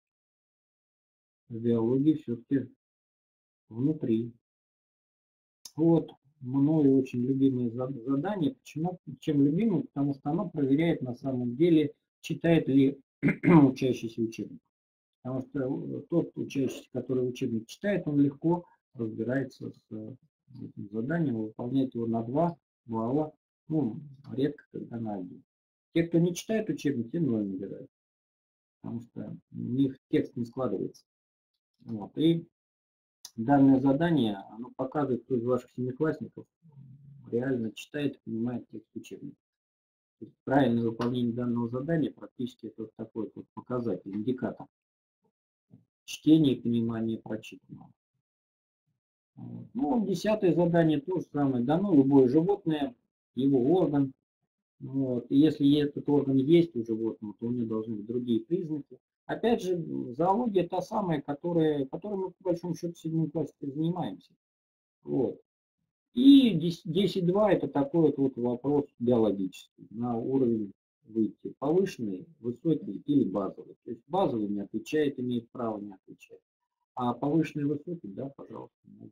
в биологии все-таки внутри. Вот мною очень любимое задание. Почему? Чем любимое? Потому что оно проверяет на самом деле, читает ли учащийся учебник. Потому что тот учащийся, который учебник читает, он легко разбирается с этим заданием, выполняет его на два балла, ну, редко когда на один. Те, кто не читает учебник, те ноль набирают, потому что у них текст не складывается. Вот. И данное задание, оно показывает, кто из ваших семиклассников реально читает и понимает текст учебника. Правильное выполнение данного задания практически это вот такой вот показатель, индикатор чтения и понимания прочитанного. Вот. Ну, десятое задание то же самое. Дано любое животное, его орган. Вот. И если этот орган есть у животного, то у него должны быть другие признаки. Опять же, зоология та самая, которая, которой мы по большому счету в седьмом классе занимаемся. Вот. И десять два это такой вот, вот вопрос биологический. На уровень выйти повышенный, высокий или базовый. То есть базовый не отвечает, имеет право не отвечать. А повышенный и высокий, да, пожалуйста.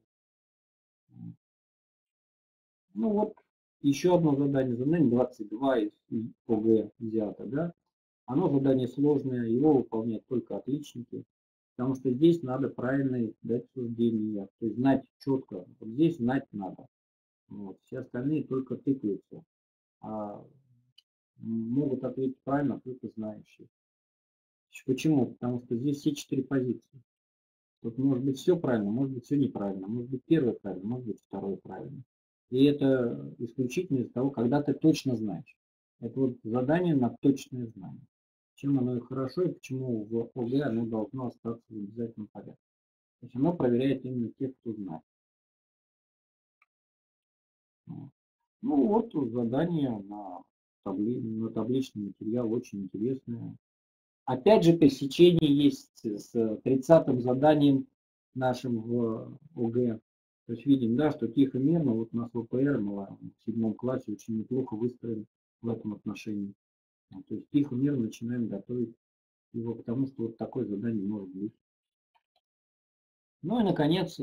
Ну вот, еще одно задание, задание двадцать два из ОГЭ взято, да. Оно задание сложное, его выполняют только отличники, потому что здесь надо правильно дать суждение, то есть знать четко, вот здесь знать надо. Вот. Все остальные только тыкаются, а могут ответить правильно только знающие. Почему? Потому что здесь все четыре позиции. Тут может быть все правильно, может быть все неправильно, может быть первое правильно, может быть второе правильно. И это исключительно из того, когда ты точно знаешь. Это вот задание на точное знание. Чем оно и хорошо, и почему в ОГЭ оно должно остаться в обязательном порядке. То есть оно проверяет именно тех, кто знает. Ну вот задание на, табли... на табличный материал очень интересное. Опять же, пересечение есть с тридцатым заданием нашим в ОГЭ. То есть видим, да, что тихо, мирно, вот у нас ВПР в седьмом классе очень неплохо выстроен в этом отношении. То есть тихо, мирно начинаем готовить его, потому что вот такое задание может быть. Ну и, наконец,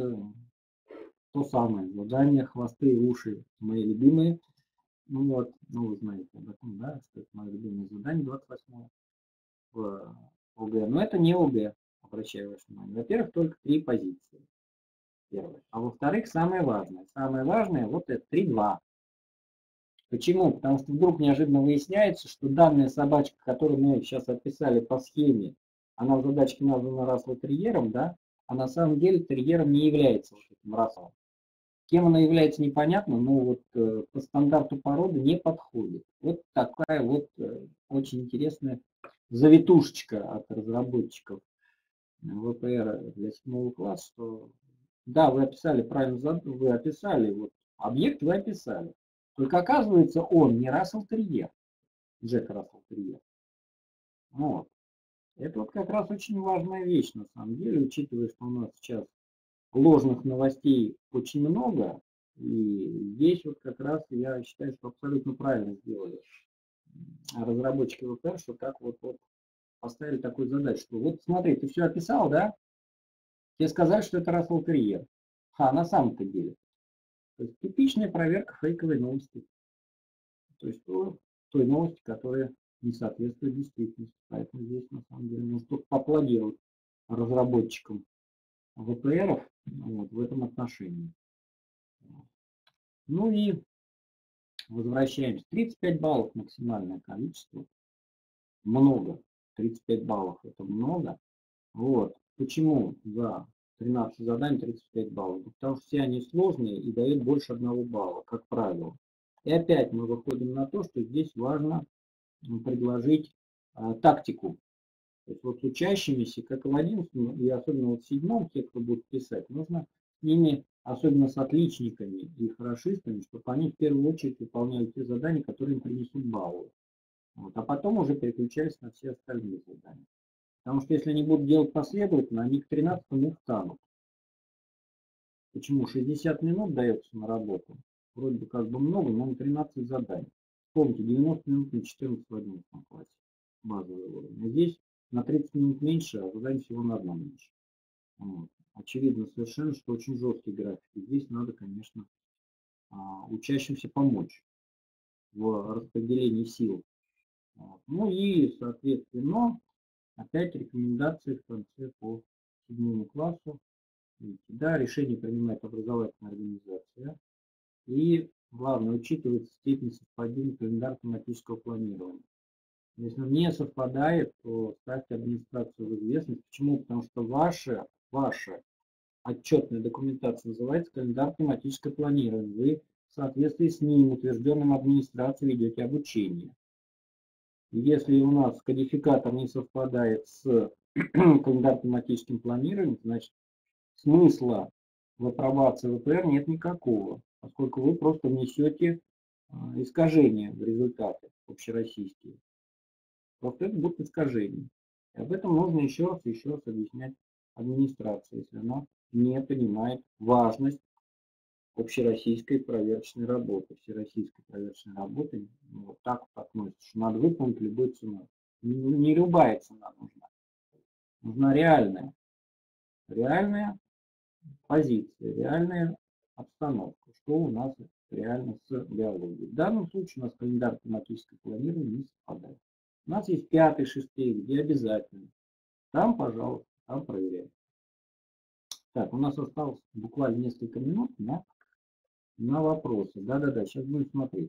то самое, задание хвосты и уши, мои любимые. Ну вот, ну вы знаете об этом, да, что это мое любимое задание двадцать восьмое в ОГЭ. Но это не ОГЭ, обращаю ваше внимание. Во-первых, только три позиции. Первое. А во-вторых, самое важное. Самое важное вот это три два. Почему? Потому что вдруг неожиданно выясняется, что данная собачка, которую мы сейчас описали по схеме, она в задачке названа рассел-терьером, да, а на самом деле терьером не является вот этим расселом. Кем она является, непонятно, но вот э, по стандарту породы не подходит. Вот такая вот э, очень интересная завитушечка от разработчиков ВПР для седьмого класса, что да, вы описали правильно, вы описали, вот объект вы описали. Только оказывается, он не рассел-терьер, Джек рассел-терьер. Вот. Это вот как раз очень важная вещь на самом деле, учитывая, что у нас сейчас ложных новостей очень много. И здесь вот как раз я считаю, что абсолютно правильно сделали разработчики ВПР, что так вот, вот поставили такую задачу, что вот смотри, ты все описал, да? Тебе сказали, что это рассел-терьер. А на самом-то деле. То есть типичная проверка фейковой новости. То есть то, той новости, которая не соответствует действительности. Поэтому здесь на самом деле нужно только поаплодировать разработчикам ВПРов вот, в этом отношении. Ну и возвращаемся. тридцать пять баллов максимальное количество. Много. тридцать пять баллов это много. Вот. Почему за тринадцать заданий тридцать пять баллов? Потому что все они сложные и дают больше одного балла, как правило. И опять мы выходим на то, что здесь важно предложить а, тактику. То есть вот с учащимися, как и в одиннадцатом, и особенно вот в седьмом, те, кто будут писать, нужно с ними, особенно с отличниками и хорошистами, чтобы они в первую очередь выполняли те задания, которые им принесут баллы. Вот, а потом уже переключались на все остальные задания. Потому что если они будут делать последовательно, они к тринадцатому не встанут. Почему? шестьдесят минут дается на работу. Вроде бы как бы много, но на тринадцать заданий. Помните, девяносто минут на четырнадцать в одиннадцатом классе. Базовый уровень. А здесь на тридцать минут меньше, а заданий всего на одно меньше. Вот. Очевидно совершенно, что очень жесткий график. И здесь надо, конечно, учащимся помочь в распределении сил. Вот. Ну и, соответственно, опять рекомендации в конце по седьмому классу. Видите, да, решение принимает образовательная организация. И главное, учитывается степень совпадения календарно-тематического планирования. Если он не совпадает, то ставьте администрацию в известность. Почему? Потому что ваша, ваша отчетная документация называется календарно-тематическое планирование. Вы в соответствии с ним, утвержденным администрацией, ведете обучение. И если у нас кодификатор не совпадает с календарно-тематическим планированием, значит смысла в апробации вэ пэ эр нет никакого, поскольку вы просто внесете искажения в результаты общероссийские. Просто это будет искажение. И об этом нужно еще раз и еще раз объяснять администрации, если она не понимает важность общероссийской проверочной работы. Всероссийской проверочной работы ну, вот так вот относится, что надо выполнить любой ценой. Не, не любая цена нужна. Нужна реальная. Реальная позиция, реальная обстановка. Что у нас реально с биологией. В данном случае у нас календарь тематического планирования не совпадает. У нас есть пятый, шестый, где обязательно. Там, пожалуйста, там проверяем. Так, у нас осталось буквально несколько минут на, на вопросы. Да-да-да, сейчас будем смотреть.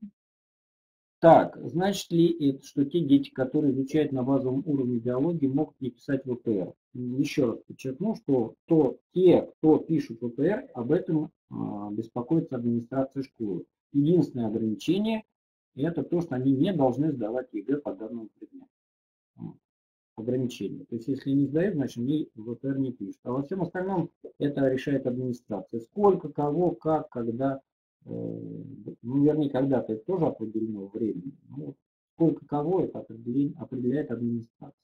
Так, значит ли это, что те дети, которые изучают на базовом уровне биологии, могут не писать вэ пэ эр? Еще раз подчеркну, что то, те, кто пишут вэ пэ эр, об этом а, беспокоится администрация школы. Единственное ограничение – это то, что они не должны сдавать ЕГЭ по данному предмету. Ограничение. То есть, если не сдают, значит, они вэ пэ эр не пишут. А во всем остальном это решает администрация. Сколько, кого, как, когда. Ну, вернее, когда-то это тоже определено времени. Но сколько кого это определяет администрация.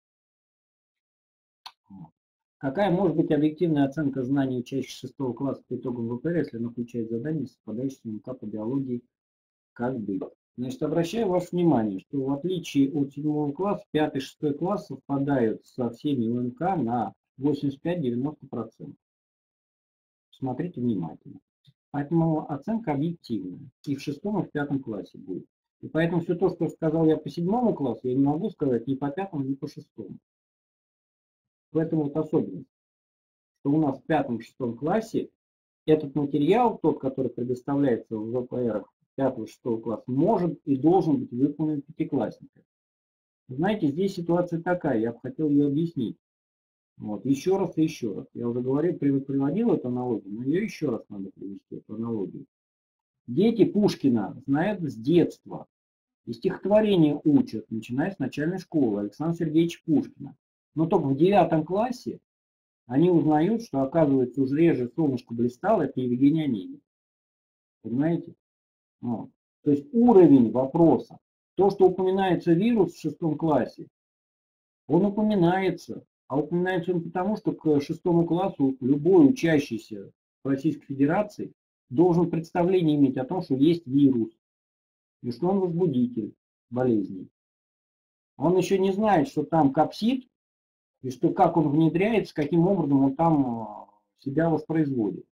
Какая может быть объективная оценка знаний учащихся шестого класса по итогам вэ пэ эр, если она включает задания, совпадающие с эн эм ка по биологии, как быть? Значит, обращаю ваше внимание, что в отличие от седьмого класса, пятый, шестой класс совпадают со всеми эн эм ка на восемьдесят пять — девяносто процентов. Смотрите внимательно. Поэтому оценка объективная. И в шестом, и в пятом классе будет. И поэтому все то, что сказал я по седьмому классу, я не могу сказать ни по пятому, ни по шестому. В этом вот особенность. Что у нас в пятом, шестом классе этот материал, тот, который предоставляется в вэ пэ эр пятого, шестого класса, может и должен быть выполнен пятиклассниками. Знаете, здесь ситуация такая, я бы хотел ее объяснить. Вот, еще раз и еще раз. Я уже говорил, приводил эту аналогию, но ее еще раз надо привести, эту аналогию. Дети Пушкина знают с детства. И стихотворение учат, начиная с начальной школы Александра Сергеевича Пушкина. Но только в девятом классе они узнают, что, оказывается, уж реже солнышко блистало, это Евгений Онегин. Понимаете? Вот. То есть уровень вопроса. То, что упоминается вирус в шестом классе, он упоминается. А упоминается он потому, что к шестому классу любой учащийся в Российской Федерации должен представление иметь о том, что есть вирус, и что он возбудитель болезней. Он еще не знает, что там капсид, и что как он внедряется, каким образом он там себя воспроизводит.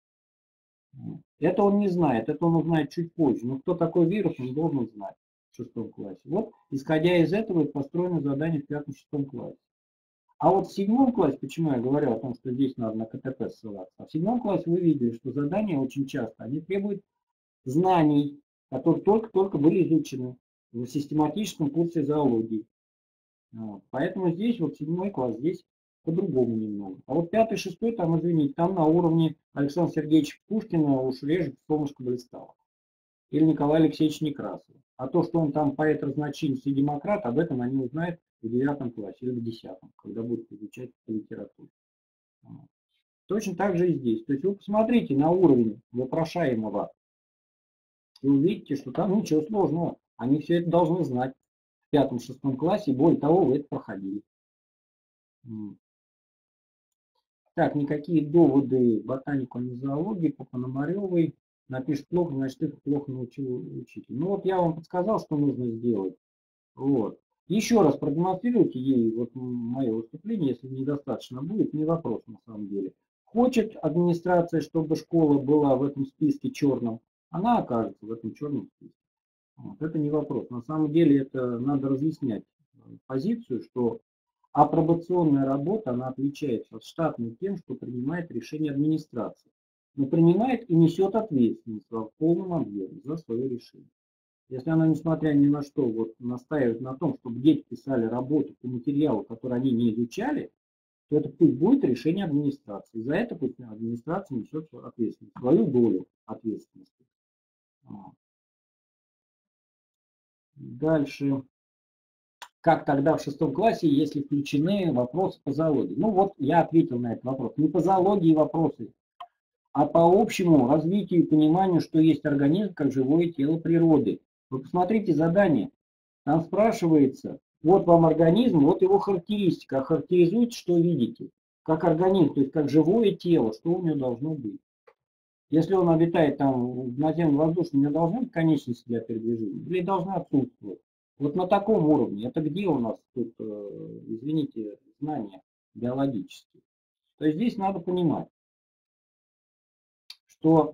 Это он не знает, это он узнает чуть позже. Но кто такой вирус, он должен знать в шестом классе. Вот, исходя из этого, и построено задание в пятом-шестом классе. А вот в седьмом классе, почему я говорю о том, что здесь надо на ка тэ пэ ссылаться, а в седьмом классе вы видели, что задания очень часто, они требуют знаний, которые только-только были изучены в систематическом курсе зоологии. Вот. Поэтому здесь вот седьмой класс, здесь по-другому немного. А вот пятый, шестой, там, извините, там на уровне Александра Сергеевича Пушкина уж режет солнышко блистало. Или Николая Алексеевича Некрасова. А то, что он там поэт разночинец и демократ, об этом они узнают в девятом классе или в десятом, когда будут изучать литературу. Точно так же и здесь. То есть вы посмотрите на уровень вопрошаемого и увидите, что там ничего сложного. Они все это должны знать в пятом-шестом классе. Более того, вы это проходили. Так, никакие доводы ботанику, не зоологии по Пономаревой. Напишет плохо, значит, их плохо научил учитель. Ну вот я вам подсказал, что нужно сделать. Вот. Еще раз продемонстрируйте ей вот мое выступление, если недостаточно будет, не вопрос на самом деле. Хочет администрация, чтобы школа была в этом списке черном, она окажется в этом черном списке. Вот. Это не вопрос. На самом деле это надо разъяснять позицию, что апробационная работа, она отличается от штатной тем, что принимает решение администрации. Но принимает и несет ответственность в полном объеме за свое решение. Если она, несмотря ни на что, вот, настаивает на том, чтобы дети писали работу по материалу, который они не изучали, то это пусть будет решение администрации. За это пусть администрация несет ответственность, свою долю ответственности. Дальше. Как тогда в шестом классе, если включены вопросы по зоологии? Ну вот я ответил на этот вопрос. Не по зоологии вопросы, а по общему развитию и пониманию, что есть организм как живое тело природы. Вы посмотрите задание. Там спрашивается, вот вам организм, вот его характеристика. Характеризуйте, что видите. Как организм, то есть как живое тело, что у него должно быть. Если он обитает там в наземном воздушном, у него должны быть конечности для передвижения или должны отсутствовать. Вот на таком уровне. Это где у нас тут, извините, знания биологические. То есть здесь надо понимать, что,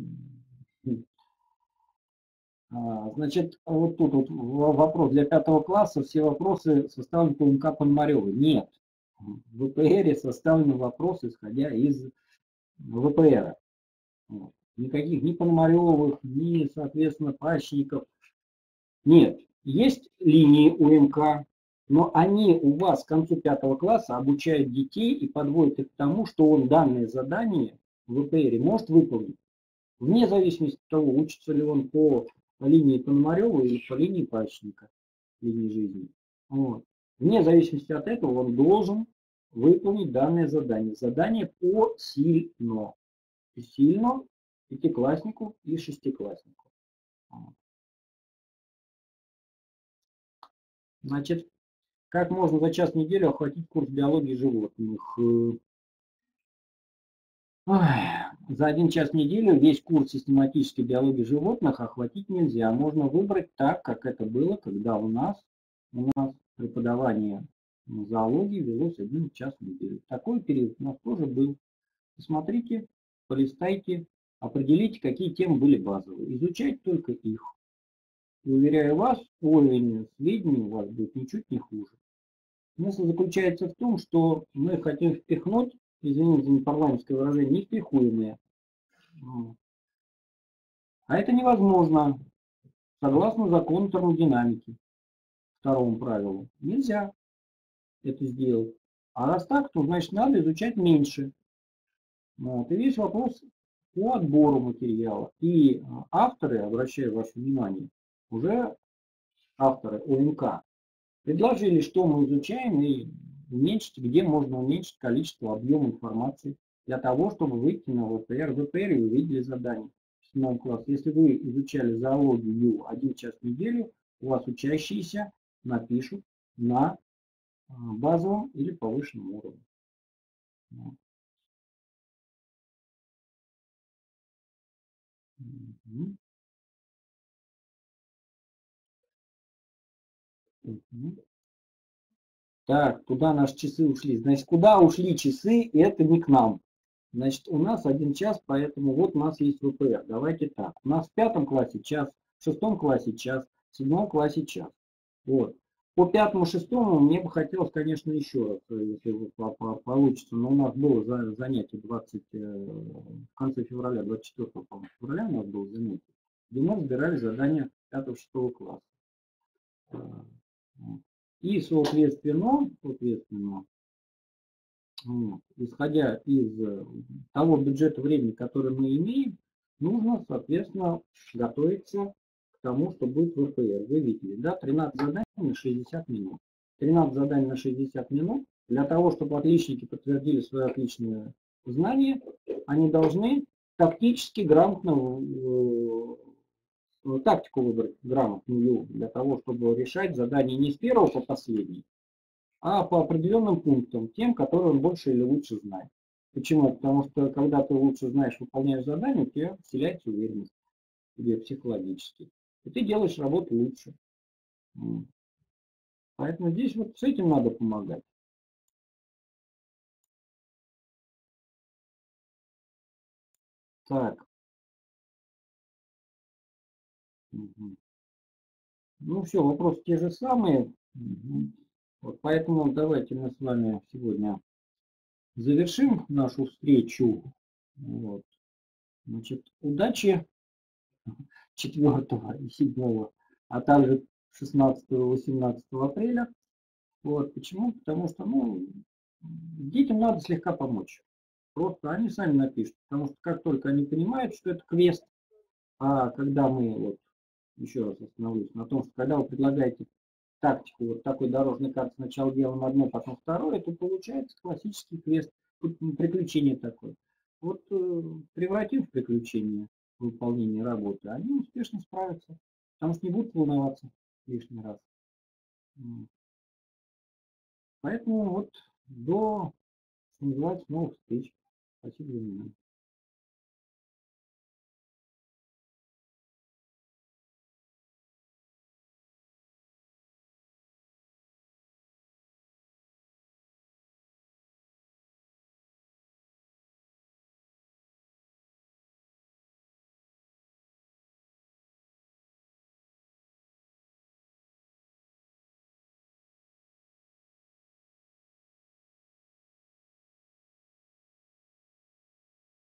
значит, вот тут вот вопрос для пятого класса, все вопросы составлены по эм ка Пономаревой. Нет. В вэ пэ эре составлены вопросы, исходя из вэ пэ эра. Никаких ни Пономаревых, ни, соответственно, Пащиков. Нет. Есть линии у эм ка, но они у вас к концу пятого класса обучают детей и подводят их к тому, что он данное задание в вэ пэ эре может выполнить. Вне зависимости от того, учится ли он по линии Пономарева или по линии Пащенко, линии жизни. Вот. Вне зависимости от этого он должен выполнить данное задание. Задание посильно. Сильно пятикласснику и шестикласснику. Значит, как можно за час в неделю охватить курс биологии животных? Ой, за один час в неделю весь курс систематической биологии животных охватить нельзя. Можно выбрать так, как это было, когда у нас, у нас преподавание зоологии велось один час в неделю. Такой период у нас тоже был. Посмотрите, полистайте, определите, какие темы были базовые. Изучайте только их. И уверяю вас, уровень сведений у вас будет ничуть не хуже. Смысл заключается в том, что мы хотим впихнуть, извините за непарламентское выражение, невпихуемые. А это невозможно, согласно закону термодинамики, второму правилу. Нельзя это сделать. А раз так, то значит надо изучать меньше. Вот. И весь вопрос по отбору материала. И авторы, обращаю ваше внимание, уже авторы о эм ка, предложили, что мы изучаем и уменьшить, где можно уменьшить количество, объема информации для того, чтобы выйти на вэ пэ эр. В вэ пэ эре вы видели задание в седьмом классе. Если вы изучали зоологию один час в неделю, у вас учащиеся напишут на базовом или повышенном уровне. Угу. Угу. Так, куда наши часы ушли? Значит, куда ушли часы, это не к нам. Значит, у нас один час, поэтому вот у нас есть вэ пэ эр. Давайте так. У нас в пятом классе час, в шестом классе час, в седьмом классе час. Вот. По пятому, шестому мне бы хотелось, конечно, еще раз, если получится, но у нас было занятие двадцать, в конце февраля, двадцать четвёртого февраля у нас было занятие, где мы разбирали задания пятого-шестого класса. И, соответственно, соответственно, исходя из того бюджета времени, который мы имеем, нужно, соответственно, готовиться к тому, что будет вэ пэ эр. Вы видели, да, тринадцать заданий на шестьдесят минут. тринадцать заданий на шестьдесят минут. Для того, чтобы отличники подтвердили свое отличное знание, они должны тактически грамотно, э, тактику выбрать грамотную для того, чтобы решать задания не с первого по последний, а по определенным пунктам, тем, которые он больше или лучше знает. Почему? Потому что когда ты лучше знаешь, выполняешь задание, у тебя вселяется уверенность тебе психологически. И ты делаешь работу лучше. Поэтому здесь вот с этим надо помогать. Так. Угу. Ну все, вопросы те же самые. Угу. Вот поэтому давайте мы с вами сегодня завершим нашу встречу. Вот. Значит, удачи четвёртого и седьмого, а также шестнадцатого и восемнадцатого апреля. Вот. Почему? Потому что, ну, детям надо слегка помочь. Просто они сами напишут. Потому что как только они понимают, что это квест, а когда мы, вот, еще раз остановлюсь на том, что когда вы предлагаете тактику вот такой дорожной карты, сначала делаем одно, потом второе, то получается классический квест, приключение такое. Вот э, превратив в приключение выполнение работы, они успешно справятся, потому что не будут волноваться лишний раз. Поэтому вот до, что называется, новых встреч. Спасибо за внимание.